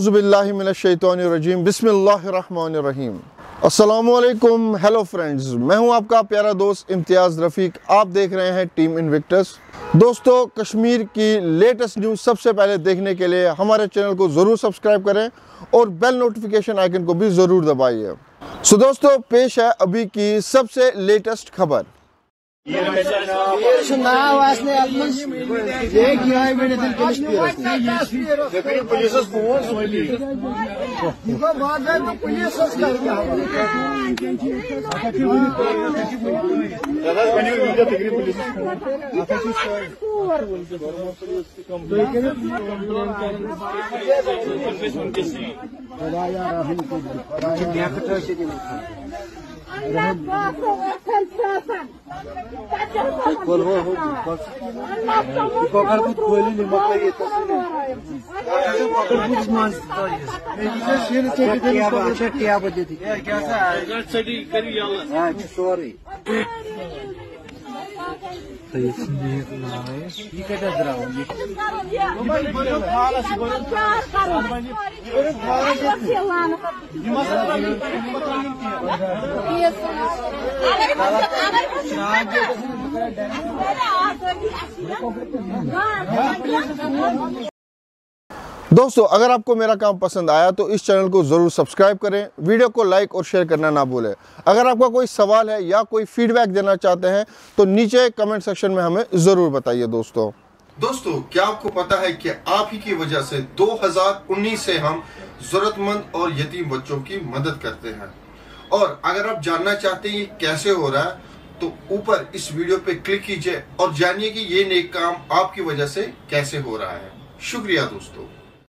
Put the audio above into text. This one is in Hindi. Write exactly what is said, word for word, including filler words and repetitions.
औज़ुबिल्लाहि मिनश्शैतानिर्रजीम बिस्मिल्लाहिर्रहमानिर्रहीम। अस्सलामुअलैकुम, हेलो फ्रेंड्स, मैं हूं आपका प्यारा दोस्त इम्तियाज़ रफ़ीक। आप देख रहे हैं टीम इन्विक्टस। दोस्तों, कश्मीर की लेटेस्ट न्यूज़ सबसे पहले देखने के लिए हमारे चैनल को ज़रूर सब्सक्राइब करें और बेल नोटिफिकेशन आइकन को भी ज़रूर दबाइए। सो दोस्तों, पेश है अभी की सबसे लेटेस्ट खबर। दोस्तों, अगर आपको मेरा काम पसंद आया तो इस चैनल को ज़रूर सब्सक्राइब करें, वीडियो को लाइक और शेयर करना ना भूलें। अगर आपका कोई सवाल है या कोई फीडबैक देना चाहते हैं तो नीचे कमेंट सेक्शन में हमें ज़रूर बताइए। दोस्तों दोस्तों क्या आपको पता है कि आप ही की वजह से दो हज़ार उन्नीस से हम जरूरतमंद और यतीम बच्चों की मदद करते हैं, और अगर आप जानना चाहते हैं ये कैसे हो रहा है तो ऊपर इस वीडियो पे क्लिक कीजिए और जानिए कि ये नेक काम आपकी वजह से कैसे हो रहा है। शुक्रिया दोस्तों।